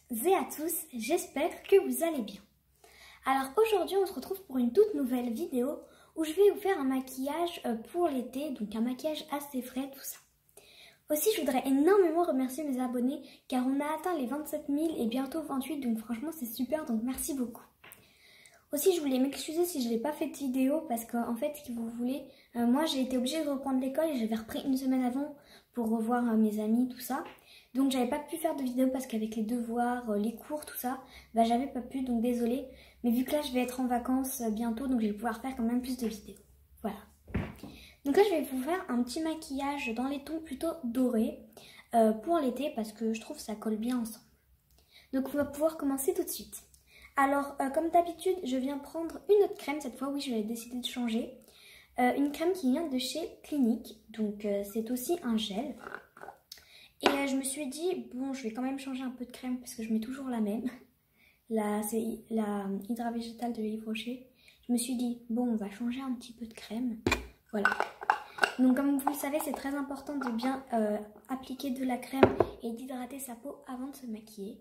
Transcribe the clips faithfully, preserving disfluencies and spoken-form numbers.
et à tous, j'espère que vous allez bien. Alors aujourd'hui on se retrouve pour une toute nouvelle vidéo où je vais vous faire un maquillage pour l'été, donc un maquillage assez frais, tout ça. Aussi je voudrais énormément remercier mes abonnés car on a atteint les vingt-sept mille et bientôt vingt-huit, donc franchement c'est super, donc merci beaucoup. Aussi je voulais m'excuser si je n'ai pas fait de vidéo parce qu'en fait si vous voulez, euh, moi j'ai été obligée de reprendre l'école et j'avais repris une semaine avant pour revoir euh, mes amis, tout ça. Donc j'avais pas pu faire de vidéo parce qu'avec les devoirs, euh, les cours, tout ça, bah j'avais pas pu, donc désolée. Mais vu que là je vais être en vacances euh, bientôt, donc je vais pouvoir faire quand même plus de vidéos. Voilà. Donc là je vais vous faire un petit maquillage dans les tons plutôt dorés euh, pour l'été parce que je trouve que ça colle bien ensemble. Donc on va pouvoir commencer tout de suite. Alors euh, comme d'habitude je viens prendre une autre crème, cette fois oui je vais décider de changer. Euh, une crème qui vient de chez Clinique, donc euh, c'est aussi un gel. Et euh, je me suis dit, bon je vais quand même changer un peu de crème parce que je mets toujours la même. Là c'est la Hydra Végétale de Yves Rocher. Je me suis dit, bon on va changer un petit peu de crème. Voilà. Donc comme vous le savez c'est très important de bien euh, appliquer de la crème et d'hydrater sa peau avant de se maquiller.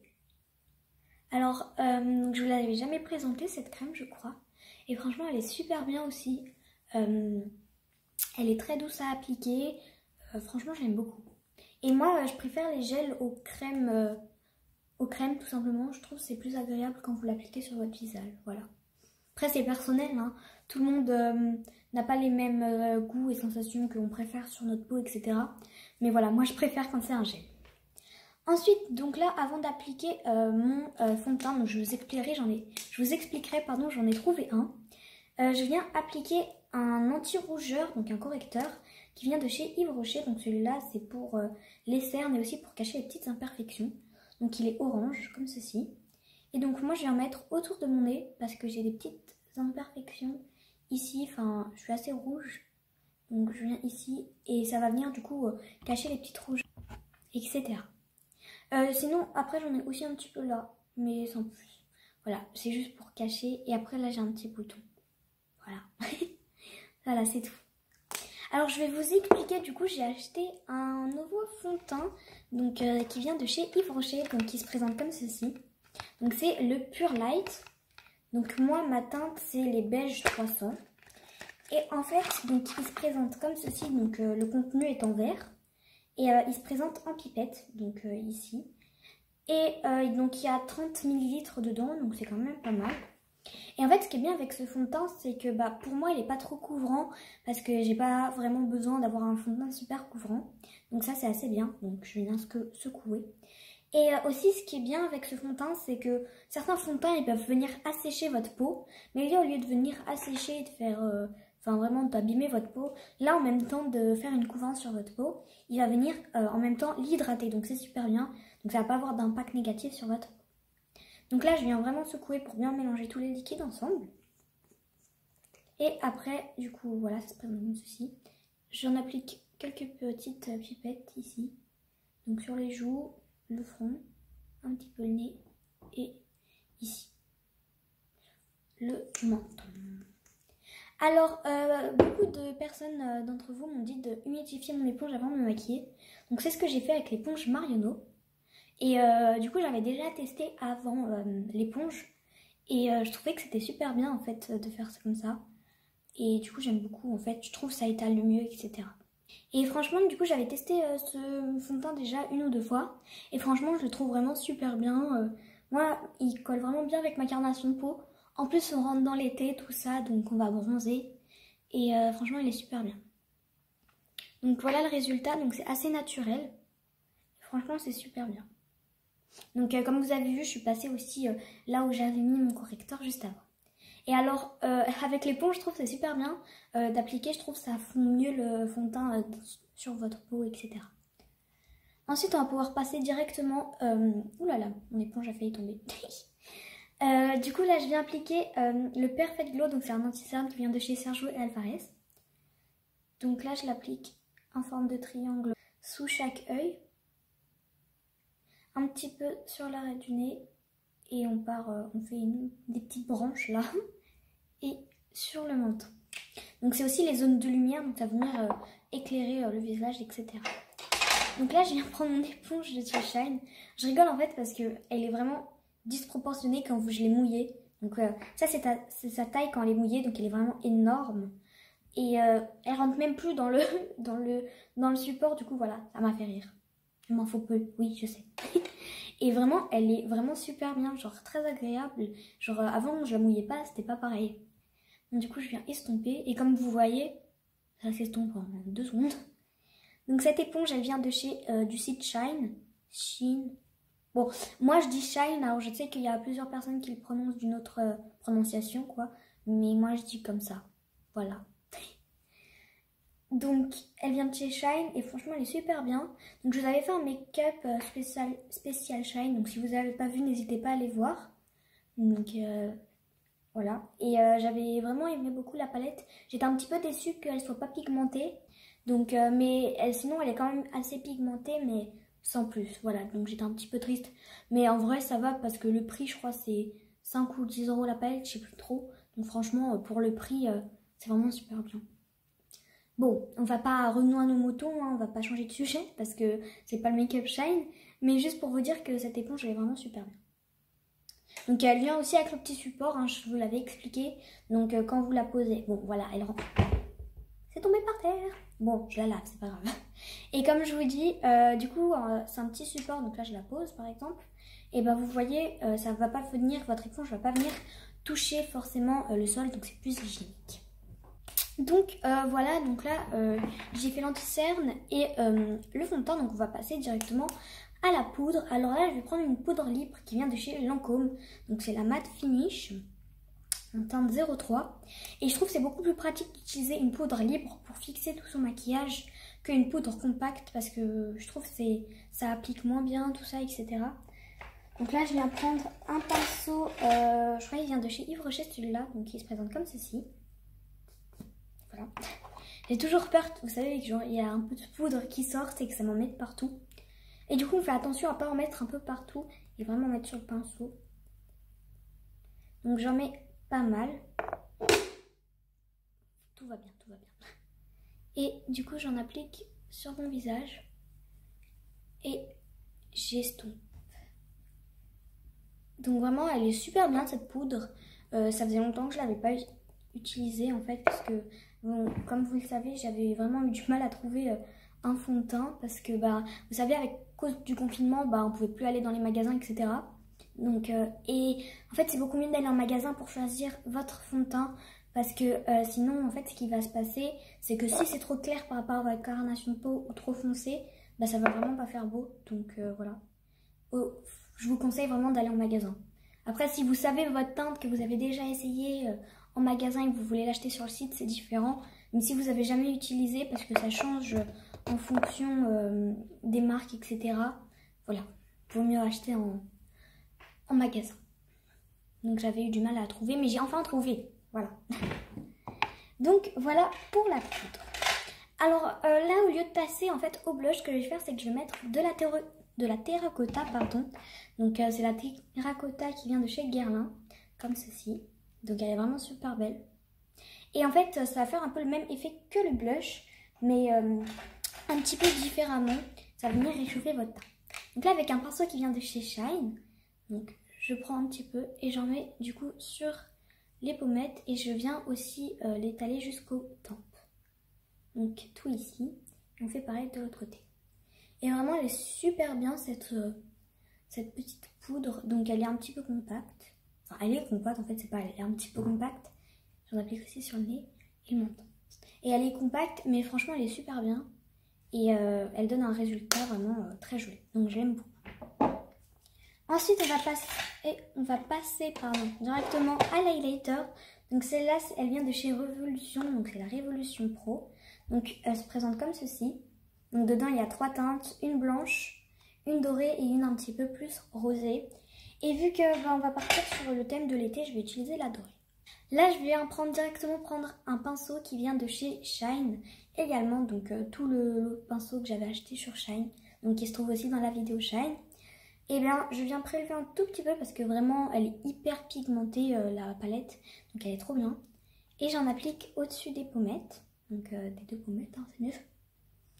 Alors euh, je vous l'avais jamais présentée cette crème je crois. Et franchement elle est super bien aussi. Euh, elle est très douce à appliquer. Euh, franchement j'aime beaucoup. Et moi, euh, je préfère les gels aux crèmes, euh, aux crèmes tout simplement. Je trouve que c'est plus agréable quand vous l'appliquez sur votre visage. Voilà. Après, c'est personnel. Hein. Tout le monde euh, n'a pas les mêmes euh, goûts et sensations que l'on préfère sur notre peau, et cetera. Mais voilà, moi, je préfère quand c'est un gel. Ensuite, donc là, avant d'appliquer euh, mon euh, fond de teint, donc je vous expliquerai, j'en ai, je vous expliquerai, pardon, j'en ai trouvé un. Euh, je viens appliquer un anti-rougeur, donc un correcteur, qui vient de chez Yves Rocher. Donc celui-là, c'est pour euh, les cernes et aussi pour cacher les petites imperfections. Donc il est orange, comme ceci. Et donc moi, je vais en mettre autour de mon nez parce que j'ai des petites imperfections ici. Enfin, je suis assez rouge. Donc je viens ici et ça va venir du coup euh, cacher les petites rouges, et cetera. Euh, sinon, après, j'en ai aussi un petit peu là, mais sans plus. Voilà, c'est juste pour cacher. Et après, là, j'ai un petit bouton. Voilà. Voilà, c'est tout. Alors je vais vous expliquer, du coup j'ai acheté un nouveau fond de teint donc, euh, qui vient de chez Yves Rocher, donc qui se présente comme ceci. Donc c'est le Pure Light. Donc moi ma teinte c'est les beiges trois cents. Et en fait donc il se présente comme ceci, donc euh, le contenu est en verre. Et euh, il se présente en pipette, donc euh, ici. Et euh, donc il y a trente millilitres dedans, donc c'est quand même pas mal. Et en fait ce qui est bien avec ce fond de teint c'est que bah, pour moi il n'est pas trop couvrant parce que j'ai pas vraiment besoin d'avoir un fond de teint super couvrant. Donc ça c'est assez bien, donc je viens secouer. Et euh, aussi ce qui est bien avec ce fond de teint c'est que certains fonds de teint ils peuvent venir assécher votre peau. Mais là au lieu de venir assécher et de faire, euh, enfin vraiment d'abîmer votre peau, là en même temps de faire une couvrance sur votre peau, il va venir euh, en même temps l'hydrater, donc c'est super bien. Donc ça va pas avoir d'impact négatif sur votre peau. Donc là, je viens vraiment secouer pour bien mélanger tous les liquides ensemble. Et après, du coup, voilà, ça se présente comme ceci. J'en applique quelques petites pipettes ici. Donc sur les joues, le front, un petit peu le nez et ici, le menton. Alors, euh, beaucoup de personnes euh, d'entre vous m'ont dit de humidifier mon éponge avant de me maquiller. Donc c'est ce que j'ai fait avec l'éponge Marionneau. Et euh, du coup j'avais déjà testé avant euh, l'éponge et euh, je trouvais que c'était super bien en fait de faire ça comme ça. Et du coup j'aime beaucoup en fait, je trouve que ça étale le mieux, et cetera. Et franchement du coup j'avais testé euh, ce fond de teint déjà une ou deux fois. Et franchement je le trouve vraiment super bien. Euh, moi il colle vraiment bien avec ma carnation de peau. En plus on rentre dans l'été tout ça, donc on va bronzer. Et euh, franchement il est super bien. Donc voilà le résultat, donc c'est assez naturel. Franchement c'est super bien. Donc euh, comme vous avez vu, je suis passée aussi euh, là où j'avais mis mon correcteur juste avant. Et alors, euh, avec l'éponge, je trouve que c'est super bien euh, d'appliquer. Je trouve que ça fond mieux le fond de teint euh, sur votre peau, et cetera. Ensuite, on va pouvoir passer directement... Euh... Ouh là là, mon éponge a failli tomber. euh, du coup, là, je viens appliquer euh, le Perfect Glow. Donc c'est un anti-cerne qui vient de chez Sergio et Alvarez. Donc là, je l'applique en forme de triangle sous chaque œil. Un petit peu sur l'arrêt du nez et on part, euh, on fait une, des petites branches là et sur le menton. Donc c'est aussi les zones de lumière, donc ça va venir euh, éclairer euh, le visage, et cetera. Donc là, je viens prendre mon éponge de chez Shine. Je rigole en fait parce qu'elle est vraiment disproportionnée quand je l'ai mouillée. Donc euh, ça, c'est sa taille quand elle est mouillée, donc elle est vraiment énorme. Et euh, elle rentre même plus dans le, dans, le, dans le support, du coup voilà, ça m'a fait rire. Il m'en faut peu, oui, je sais. Et vraiment, elle est vraiment super bien, genre très agréable. Genre euh, avant, je la mouillais pas, c'était pas pareil. Donc du coup, je viens estomper. Et comme vous voyez, ça s'estompe en deux secondes. Donc cette éponge, elle vient de chez euh, du site Shine. Shine. Bon, moi je dis Shine, alors je sais qu'il y a plusieurs personnes qui le prononcent d'une autre euh, prononciation, quoi. Mais moi je dis comme ça. Voilà. Donc elle vient de chez Shine et franchement elle est super bien. Donc je vous avais fait un make-up euh, spécial, spécial Shine. Donc si vous n'avez pas vu, n'hésitez pas à aller voir. Donc euh, voilà. Et euh, j'avais vraiment aimé beaucoup la palette. J'étais un petit peu déçue qu'elle soit pas pigmentée. Donc, euh, mais elle, sinon elle est quand même assez pigmentée, mais sans plus. Voilà, donc j'étais un petit peu triste. Mais en vrai ça va parce que le prix je crois c'est cinq ou dix euros la palette, je sais plus trop. Donc franchement pour le prix euh, c'est vraiment super bien. Bon, on va pas renouer nos moutons, hein, on va pas changer de sujet parce que c'est pas le make-up Shine. Mais juste pour vous dire que cette éponge elle est vraiment super bien. Donc elle vient aussi avec le petit support, hein, je vous l'avais expliqué. Donc euh, quand vous la posez, bon voilà, elle rentre. C'est tombé par terre. Bon, je la lave, c'est pas grave. Et comme je vous dis, euh, du coup, euh, c'est un petit support. Donc là, je la pose, par exemple. Et ben, vous voyez, euh, ça va pas venir, votre éponge va pas venir toucher forcément euh, le sol. Donc c'est plus hygiénique. Donc euh, voilà, donc là, euh, j'ai fait l'anti-cerne et euh, le fond de teint. Donc on va passer directement à la poudre. Alors là, je vais prendre une poudre libre qui vient de chez Lancôme. Donc c'est la Matte Finish. En teinte zéro trois. Et je trouve que c'est beaucoup plus pratique d'utiliser une poudre libre pour fixer tout son maquillage qu'une poudre compacte parce que je trouve que ça applique moins bien tout ça, et cetera. Donc là, je viens prendre un pinceau, euh, je crois qu'il vient de chez Yves Rocher celui-là, donc il se présente comme ceci. Voilà. J'ai toujours peur, vous savez, qu'il y a un peu de poudre qui sort et que ça m'en mette partout. Et du coup, on fait attention à ne pas en mettre un peu partout et vraiment mettre sur le pinceau. Donc j'en mets pas mal. Tout va bien, tout va bien. Et du coup, j'en applique sur mon visage. Et j'estompe. Donc vraiment, elle est super bien cette poudre. Euh, ça faisait longtemps que je ne l'avais pas utilisée en fait. Parce que, bon, comme vous le savez, j'avais vraiment eu du mal à trouver euh, un fond de teint. Parce que, bah, vous savez, avec cause du confinement, bah, on ne pouvait plus aller dans les magasins, et cetera. Donc, euh, et en fait, c'est beaucoup mieux d'aller en magasin pour choisir votre fond de teint. Parce que euh, sinon, en fait, ce qui va se passer, c'est que si c'est trop clair par rapport à votre carnation de peau ou trop foncé, bah, ça va vraiment pas faire beau. Donc, euh, voilà. Oh, je vous conseille vraiment d'aller en magasin. Après, si vous savez votre teinte, que vous avez déjà essayé euh, en magasin et que vous voulez l'acheter sur le site, c'est différent. Mais si vous avez jamais utilisé, parce que ça change en fonction euh, des marques, et cetera. Voilà, il vaut mieux acheter en... en magasin. Donc j'avais eu du mal à la trouver, mais j'ai enfin trouvé. Voilà. Donc voilà pour la poudre. Alors euh, là, au lieu de passer en fait au blush, ce que je vais faire, c'est que je vais mettre de la, de la terracotta, pardon. Donc euh, c'est la terracotta qui vient de chez Guerlain, comme ceci. Donc elle est vraiment super belle. Et en fait, ça va faire un peu le même effet que le blush, mais euh, un petit peu différemment. Ça va venir réchauffer votre teint. Donc là, avec un pinceau qui vient de chez Shine, donc je prends un petit peu et j'en mets du coup sur les pommettes et je viens aussi euh, l'étaler jusqu'aux tempes. Donc tout ici, et on fait pareil de l'autre côté. Et vraiment, elle est super bien cette, euh, cette petite poudre. Donc elle est un petit peu compacte. Enfin, elle est compacte en fait, c'est pas elle est un petit peu compacte. J'en applique aussi sur le nez et le menton. Et elle est compacte, mais franchement, elle est super bien. Et euh, elle donne un résultat vraiment euh, très joli. Donc je l'aime beaucoup. Ensuite, on va passer, et on va passer pardon, directement à l'highlighter. Donc celle-là, elle vient de chez Révolution, donc c'est la Révolution Pro. Donc elle se présente comme ceci. Donc dedans, il y a trois teintes, une blanche, une dorée et une un petit peu plus rosée. Et vu que bah, on va partir sur le thème de l'été, je vais utiliser la dorée. Là, je vais prendre directement prendre un pinceau qui vient de chez Shine également. Donc euh, tout le, le pinceau que j'avais acheté sur Shine, donc qui se trouve aussi dans la vidéo Shine. Et bien, je viens prélever un tout petit peu parce que vraiment, elle est hyper pigmentée, euh, la palette. Donc, elle est trop bien. Et j'en applique au-dessus des pommettes. Donc, euh, des deux pommettes, hein, c'est mieux.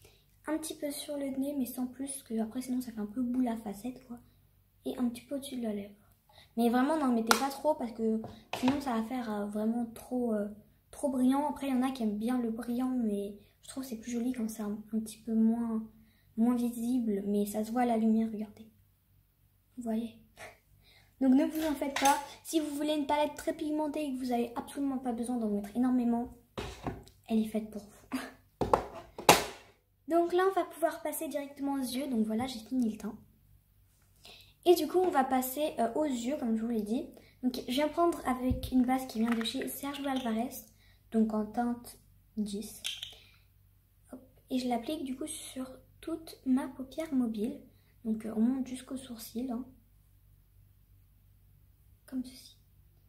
un petit peu sur le nez, mais sans plus, parce que après sinon ça fait un peu boule à facettes quoi. Et un petit peu au-dessus de la lèvre. Mais vraiment n'en mettez pas trop parce que sinon ça va faire euh, vraiment trop, euh, trop brillant. Après il y en a qui aiment bien le brillant, mais je trouve que c'est plus joli quand c'est un, un petit peu moins, moins visible. Mais ça se voit à la lumière, regardez. Vous voyez? Donc ne vous en faites pas. Si vous voulez une palette très pigmentée et que vous n'avez absolument pas besoin d'en mettre énormément, elle est faite pour vous. Donc là on va pouvoir passer directement aux yeux. Donc voilà, j'ai fini le teint. Et du coup, on va passer euh, aux yeux, comme je vous l'ai dit. Donc, je viens prendre avec une base qui vient de chez Sergio Alvarez, donc en teinte dix. Hop. Et je l'applique du coup sur toute ma paupière mobile. Donc, euh, on monte jusqu'au sourcil, hein, comme ceci.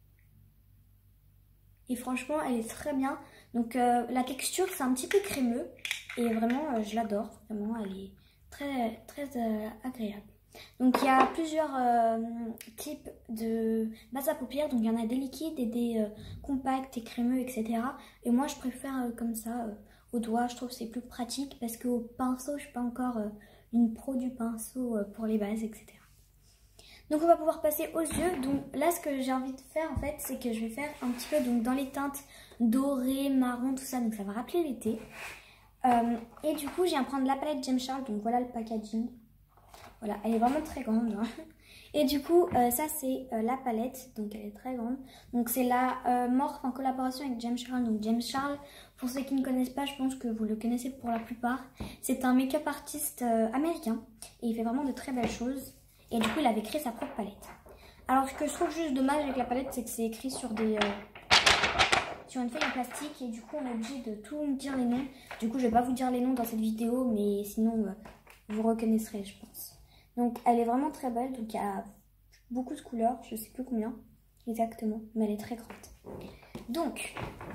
Et franchement, elle est très bien. Donc, euh, la texture, c'est un petit peu crémeux. Et vraiment, euh, je l'adore. Vraiment, elle est très, très euh, agréable. Donc il y a plusieurs euh, types de bases à paupières, donc il y en a des liquides et des euh, compacts et crémeux, et cetera. Et moi je préfère euh, comme ça, euh, au doigt, je trouve que c'est plus pratique parce qu'au pinceau, je ne suis pas encore euh, une pro du pinceau euh, pour les bases, et cetera. Donc on va pouvoir passer aux yeux. Donc là ce que j'ai envie de faire en fait, c'est que je vais faire un petit peu donc, dans les teintes dorées, marron, tout ça, donc ça va rappeler l'été. Euh, et du coup je viens prendre la palette James Charles, donc voilà le packaging. Voilà, elle est vraiment très grande. Hein. Et du coup, euh, ça c'est euh, la palette, donc elle est très grande. Donc c'est la euh, Morphe en collaboration avec James Charles. Donc James Charles, pour ceux qui ne connaissent pas, je pense que vous le connaissez pour la plupart. C'est un make-up artiste euh, américain et il fait vraiment de très belles choses. Et du coup, il avait créé sa propre palette. Alors ce que je trouve juste dommage avec la palette, c'est que c'est écrit sur des... Euh, sur une feuille en plastique et du coup on est obligé de tout me dire les noms. Du coup je vais pas vous dire les noms dans cette vidéo, mais sinon euh, vous reconnaîtrez, je pense. Donc elle est vraiment très belle, donc il y a beaucoup de couleurs, je sais plus combien exactement, mais elle est très grande. Donc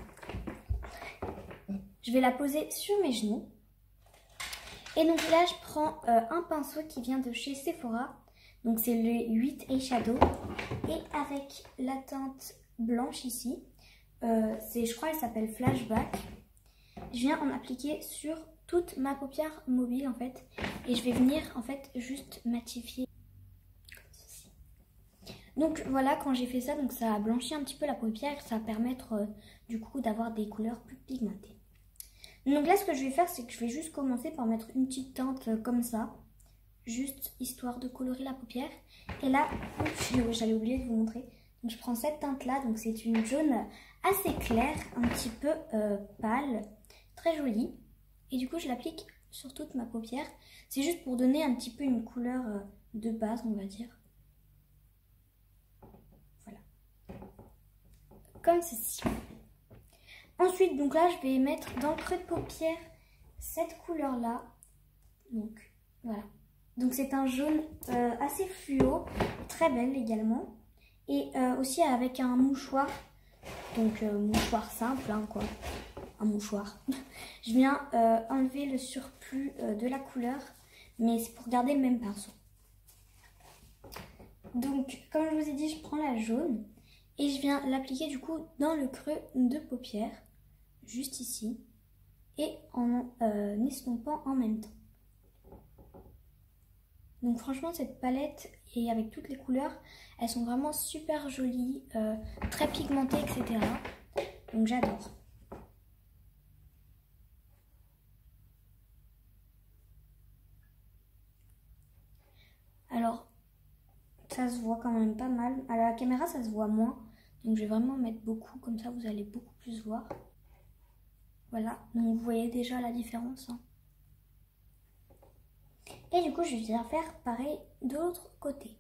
je vais la poser sur mes genoux. Et donc là je prends euh, un pinceau qui vient de chez Sephora. Donc c'est le huit Eyeshadow. Et avec la teinte blanche ici, euh, c'est, je crois elle s'appelle Flashback. Je viens en appliquer sur toute ma paupière mobile en fait. Et je vais venir en fait juste matifier comme ceci. Donc voilà, quand j'ai fait ça, donc ça a blanchi un petit peu la paupière. Ça va permettre euh, du coup d'avoir des couleurs plus pigmentées. Donc là ce que je vais faire, c'est que je vais juste commencer par mettre une petite teinte euh, comme ça. Juste histoire de colorer la paupière. Et là, j'allais oublier de vous montrer. Donc je prends cette teinte là, donc c'est une jaune assez claire, un petit peu euh, pâle, très jolie. Et du coup je l'applique sur toute ma paupière. C'est juste pour donner un petit peu une couleur euh, de base, on va dire. Voilà. Comme ceci. Ensuite, donc là je vais mettre dans le creux de paupière cette couleur là. Donc voilà. Donc c'est un jaune euh, assez fluo, très belle également. Et euh, aussi avec un mouchoir, donc euh, mouchoir simple hein, quoi, un mouchoir. Je viens euh, enlever le surplus euh, de la couleur, mais c'est pour garder le même pinceau. Donc comme je vous ai dit, je prends la jaune et je viens l'appliquer du coup dans le creux de paupière, juste ici, et en euh, estompant en même temps. Donc franchement cette palette et avec toutes les couleurs, elles sont vraiment super jolies, euh, très pigmentées, et cetera. Donc j'adore. Alors ça se voit quand même pas mal. À la caméra ça se voit moins. Donc je vais vraiment mettre beaucoup, comme ça vous allez beaucoup plus voir. Voilà, donc vous voyez déjà la différence. Hein. Et du coup, je vais faire pareil de l'autre côté.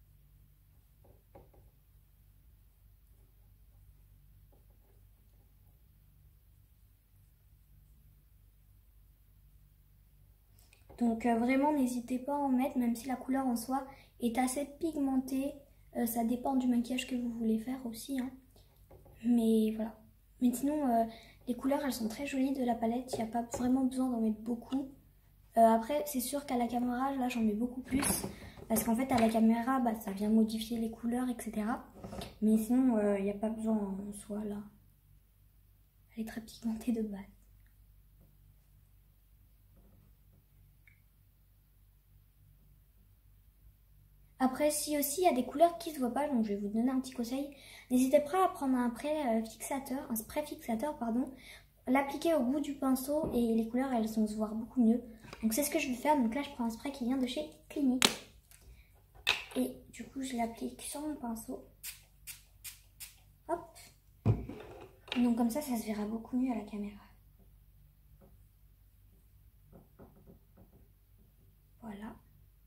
Donc euh, vraiment, n'hésitez pas à en mettre, même si la couleur en soi est assez pigmentée. Euh, ça dépend du maquillage que vous voulez faire aussi. Hein. Mais voilà. Mais sinon, euh, les couleurs, elles sont très jolies de la palette. Il n'y a pas vraiment besoin d'en mettre beaucoup. Euh, après, c'est sûr qu'à la caméra, là, j'en mets beaucoup plus. Parce qu'en fait, à la caméra, bah, ça vient modifier les couleurs, et cetera. Mais sinon, il euh, n'y a pas besoin en soi, là. Elle est très pigmentée de base. Après, si aussi il y a des couleurs qui se voient pas, donc je vais vous donner un petit conseil. N'hésitez pas à prendre un spray fixateur, un spray fixateur, pardon, l'appliquer au bout du pinceau et les couleurs elles vont se voir beaucoup mieux. Donc c'est ce que je vais faire. Donc là je prends un spray qui vient de chez Clinique et du coup je l'applique sur mon pinceau. Hop. Donc comme ça ça se verra beaucoup mieux à la caméra. Voilà.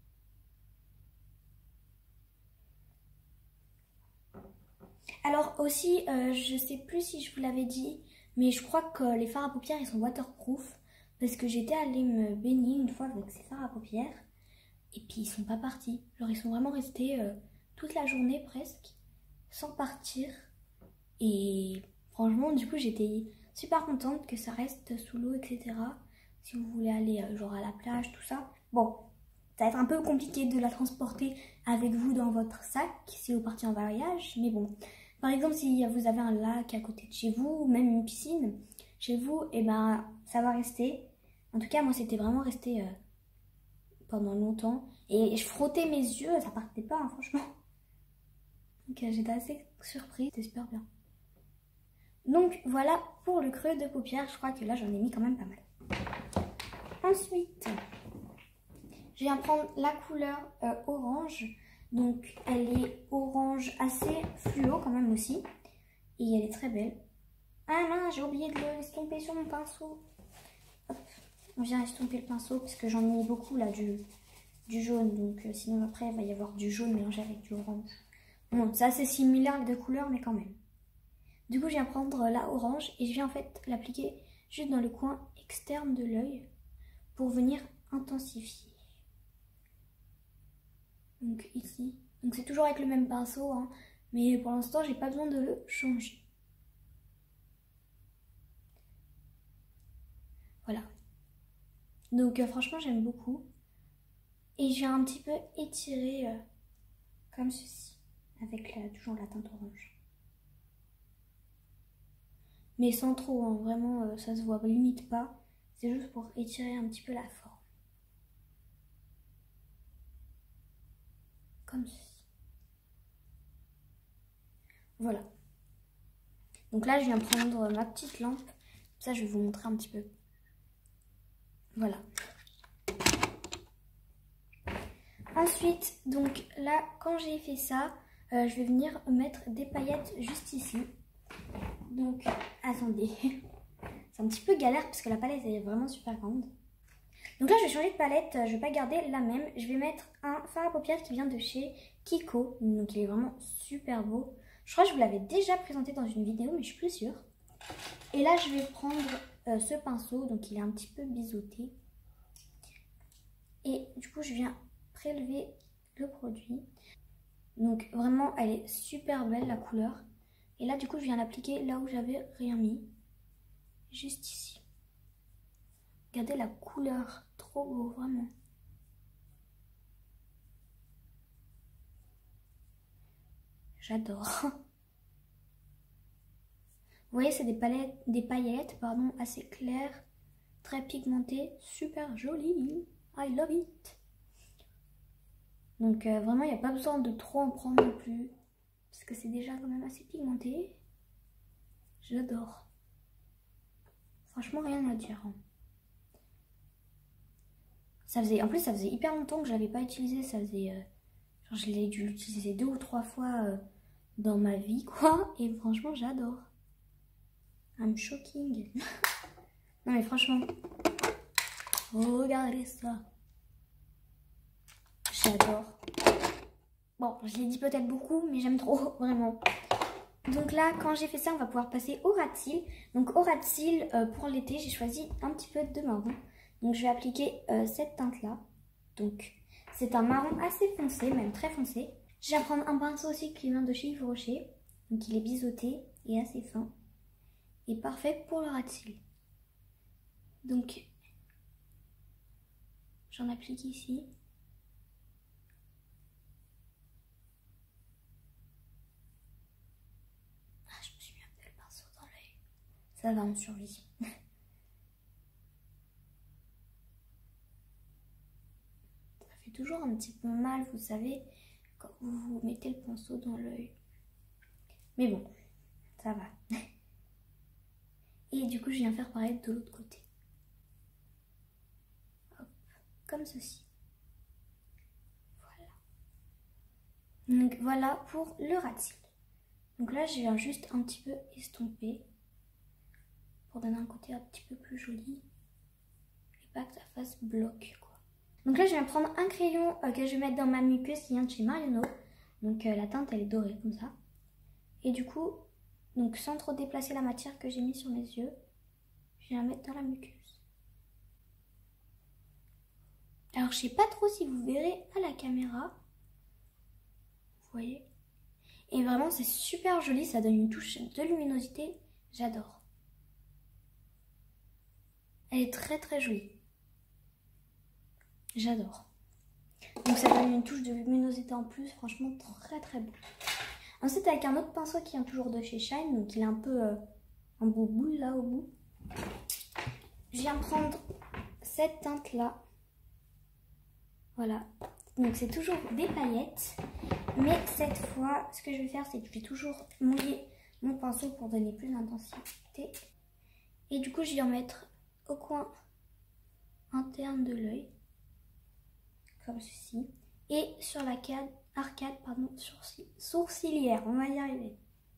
Alors aussi, euh, je sais plus si je vous l'avais dit, mais je crois que les fards à paupières ils sont waterproof parce que j'étais allée me baigner une fois avec ces fards à paupières et puis ils sont pas partis. Genre ils sont vraiment restés euh, toute la journée presque sans partir et franchement du coup j'étais super contente que ça reste sous l'eau, et cetera. Si vous voulez aller euh, genre à la plage, tout ça. Bon, ça va être un peu compliqué de la transporter avec vous dans votre sac si vous partez en voyage, mais bon. Par exemple, si vous avez un lac à côté de chez vous, ou même une piscine chez vous, et eh ben ça va rester. En tout cas, moi, c'était vraiment resté euh, pendant longtemps. Et je frottais mes yeux, ça partait pas, hein, franchement. Donc euh, j'étais assez surprise, c'était super bien. Donc voilà pour le creux de paupières. Je crois que là, j'en ai mis quand même pas mal. Ensuite, je viens prendre la couleur euh, orange. Donc elle est orange assez fluo quand même aussi. Et elle est très belle. Ah non, j'ai oublié de l'estomper sur mon pinceau. Hop, on vient estomper le pinceau parce que j'en ai mis beaucoup là du, du jaune. Donc euh, sinon après il va y avoir du jaune mélangé avec du orange. Bon, c'est assez similaire de couleurs mais quand même. Du coup je viens prendre la orange et je viens en fait l'appliquer juste dans le coin externe de l'œil pour venir intensifier. Donc ici, donc c'est toujours avec le même pinceau, hein, mais pour l'instant j'ai pas besoin de le changer. Voilà. Donc euh, franchement j'aime beaucoup. Et je viens un petit peu étirer euh, comme ceci, avec la, toujours la teinte orange. Mais sans trop, hein, vraiment euh, ça se voit limite pas. C'est juste pour étirer un petit peu la forme. Comme ceci. Voilà. Donc là, je viens prendre ma petite lampe. Ça, je vais vous montrer un petit peu. Voilà. Ensuite, donc là, quand j'ai fait ça, euh, je vais venir mettre des paillettes juste ici. Donc, attendez. C'est un petit peu galère parce que la palette est vraiment super grande. Donc là, je vais changer de palette. Je vais pas garder la même. Je vais mettre un fard à paupières qui vient de chez Kiko. Donc, il est vraiment super beau. Je crois que je vous l'avais déjà présenté dans une vidéo, mais je suis plus sûre. Et là, je vais prendre euh, ce pinceau. Donc, il est un petit peu biseauté. Et du coup, je viens prélever le produit. Donc, vraiment, elle est super belle, la couleur. Et là, du coup, je viens l'appliquer là où j'avais rien mis. Juste ici. Regardez la couleur. Trop beau, vraiment. J'adore. Vous voyez, c'est des, palettes, des paillettes pardon, assez claires, très pigmentées, super jolies. I love it. Donc euh, vraiment, il n'y a pas besoin de trop en prendre non plus, parce que c'est déjà quand même assez pigmenté. J'adore. Franchement, rien à dire. Ça faisait, en plus, ça faisait hyper longtemps que je l'avais pas utilisé. Ça faisait, euh, genre, je l'ai dû l'utiliser deux ou trois fois euh, dans ma vie, quoi. Et franchement, j'adore. I'm shocking. Non mais franchement, regardez ça. J'adore. Bon, je l'ai dit peut-être beaucoup, mais j'aime trop, vraiment. Donc là, quand j'ai fait ça, on va pouvoir passer au ras de cils. Donc au ras de cils, euh, pour l'été, j'ai choisi un petit peu de marron. Donc je vais appliquer euh, cette teinte-là. Donc c'est un marron assez foncé, même très foncé. Je vais prendre un pinceau aussi qui vient de chez Yves Rocher. Donc il est biseauté et assez fin. Et parfait pour le ras de cils. Donc j'en applique ici. Ah, je me suis mis un peu le pinceau dans l'œil. Ça va en survie. Ça fait toujours un petit peu mal, vous savez, où vous mettez le pinceau dans l'œil. Mais bon, ça va. Et du coup, je viens faire pareil de l'autre côté. Hop, comme ceci. Voilà. Donc voilà pour le ras de cils. Donc là, je viens juste un petit peu estomper pour donner un côté un petit peu plus joli et pas que ça fasse bloc, quoi. Donc là, je viens prendre un crayon euh, que je vais mettre dans ma muqueuse qui vient de chez Marionneau. Donc euh, la teinte, elle est dorée comme ça. Et du coup, donc sans trop déplacer la matière que j'ai mis sur mes yeux, je viens la mettre dans la muqueuse. Alors, je sais pas trop si vous verrez à la caméra. Vous voyez? Et vraiment, c'est super joli. Ça donne une touche de luminosité. J'adore. Elle est très très jolie. J'adore. Donc ça donne une touche de luminosité en plus. Franchement, très très beau. Ensuite, avec un autre pinceau qui vient toujours de chez Shine. Donc il est un peu euh, un beau boule là au bout. Je viens prendre cette teinte là. Voilà. Donc c'est toujours des paillettes. Mais cette fois, ce que je vais faire, c'est que je vais toujours mouiller mon pinceau pour donner plus d'intensité. Et du coup, je vais en mettre au coin interne de l'œil. Comme ceci. Et sur la arcade, arcade pardon, sourcilière. On va y arriver.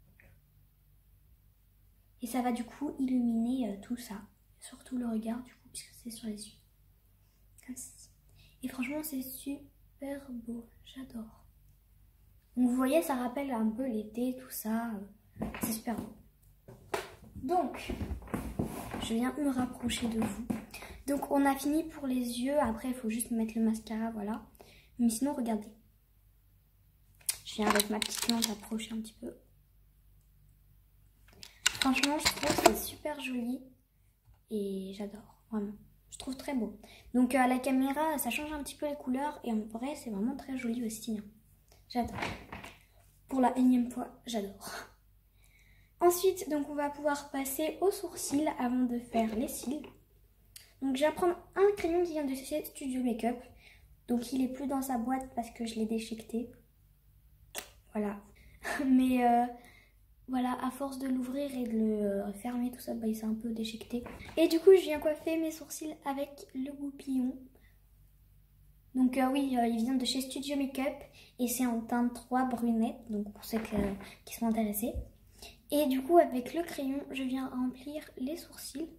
Et ça va du coup illuminer euh, tout ça. Surtout le regard du coup, puisque c'est sur les yeux. Comme ceci. Et franchement, c'est super beau. J'adore. Donc vous voyez, ça rappelle un peu l'été, tout ça. C'est super beau. Donc, je viens me rapprocher de vous. Donc on a fini pour les yeux. Après, il faut juste mettre le mascara, voilà. Mais sinon, regardez. Je viens avec ma petite lampe approcher un petit peu. Franchement, je trouve que c'est super joli. Et j'adore, vraiment. Je trouve très beau. Donc à la caméra, ça change un petit peu les couleurs. Et en vrai, c'est vraiment très joli aussi. Hein. J'adore. Pour la énième fois, j'adore. Ensuite, donc on va pouvoir passer aux sourcils avant de faire les cils. Donc je vais prendre un crayon qui vient de chez Studio Makeup. Donc il est plus dans sa boîte parce que je l'ai déchiqueté. Voilà. Mais euh, voilà, à force de l'ouvrir et de le euh, fermer tout ça, bah, il s'est un peu déchiqueté. Et du coup, je viens coiffer mes sourcils avec le goupillon. Donc euh, oui, euh, il vient de chez Studio Makeup et c'est en teinte trois brunette, donc pour ceux que, euh, qui sont intéressés. Et du coup, avec le crayon, je viens remplir les sourcils.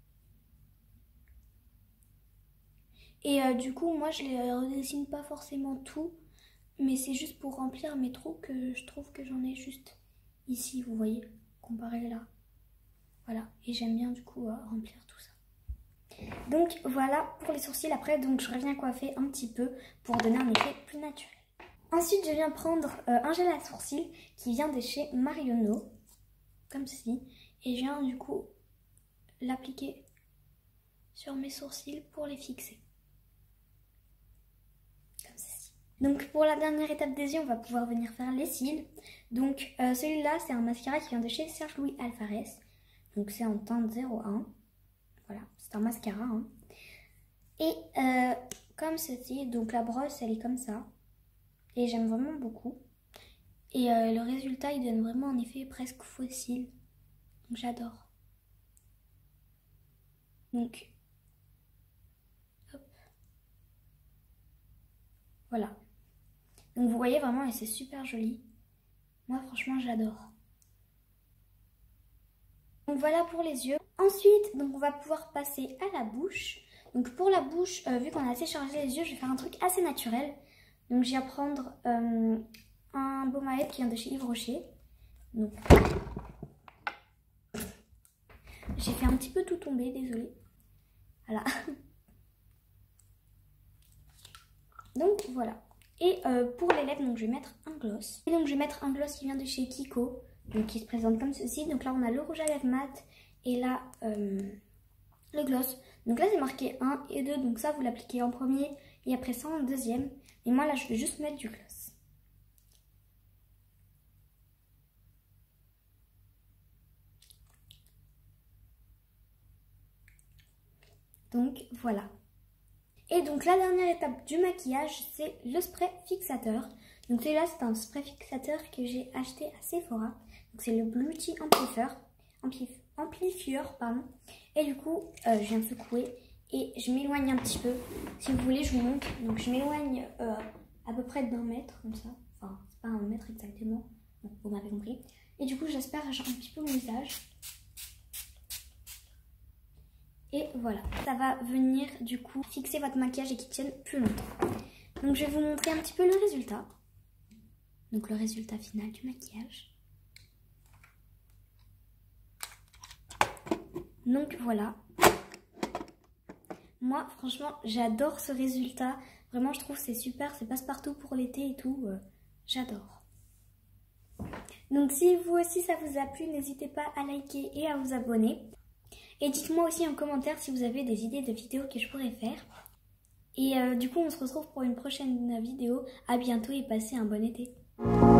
Et euh, du coup, moi, je ne redessine pas forcément tout, mais c'est juste pour remplir mes trous que je trouve que j'en ai juste ici, vous voyez, comparé là. Voilà, et j'aime bien du coup euh, remplir tout ça. Donc voilà pour les sourcils. Après, donc je reviens coiffer un petit peu pour donner un effet plus naturel. Ensuite, je viens prendre euh, un gel à sourcils qui vient de chez Marionneau, comme ceci. Et je viens du coup l'appliquer sur mes sourcils pour les fixer. Comme ceci. Donc pour la dernière étape des yeux, on va pouvoir venir faire les cils. Donc euh, celui-là, c'est un mascara qui vient de chez Serge Louis Alvarez. Donc c'est en teinte zéro un. Voilà, c'est un mascara. Hein. Et euh, comme ceci, donc la brosse, elle est comme ça. Et j'aime vraiment beaucoup. Et euh, le résultat, il donne vraiment un effet presque fossile. Donc j'adore. Donc, hop. Voilà. Donc vous voyez vraiment, et c'est super joli. Moi, franchement, j'adore. Donc voilà pour les yeux. Ensuite, donc on va pouvoir passer à la bouche. Donc pour la bouche, euh, vu qu'on a assez chargé les yeux, je vais faire un truc assez naturel. Donc je viens prendre euh, un baume à lèvres qui vient de chez Yves Rocher. Donc j'ai fait un petit peu tout tomber, désolée. Voilà. Donc voilà. Et euh, pour les lèvres, donc je vais mettre un gloss. Et donc je vais mettre un gloss qui vient de chez Kiko. Donc qui se présente comme ceci. Donc là on a le rouge à lèvres mat et là euh, le gloss. Donc là c'est marqué un et deux. Donc ça vous l'appliquez en premier et après ça en deuxième. Et moi là je vais juste mettre du gloss. Donc voilà. Et donc la dernière étape du maquillage, c'est le spray fixateur. Donc celui-là, c'est un spray fixateur que j'ai acheté à Sephora. Donc c'est le Beauty Amplifier, Amplif, Amplifier, pardon. Et du coup, euh, je viens de secouer et je m'éloigne un petit peu. Si vous voulez, je vous montre. Donc je m'éloigne euh, à peu près d'un mètre, comme ça. Enfin, c'est pas un mètre exactement. Bon, vous m'avez compris. Et du coup, j'espère agir un petit peu mon visage. Et voilà, ça va venir du coup fixer votre maquillage et qu'il tienne plus longtemps. Donc je vais vous montrer un petit peu le résultat. Donc le résultat final du maquillage. Donc voilà. Moi franchement j'adore ce résultat. Vraiment je trouve c'est super, c'est passe-partout pour l'été et tout. Euh, j'adore. Donc si vous aussi ça vous a plu, n'hésitez pas à liker et à vous abonner. Et dites-moi aussi en commentaire si vous avez des idées de vidéos que je pourrais faire. Et euh, du coup on se retrouve pour une prochaine vidéo. À bientôt et passez un bon été.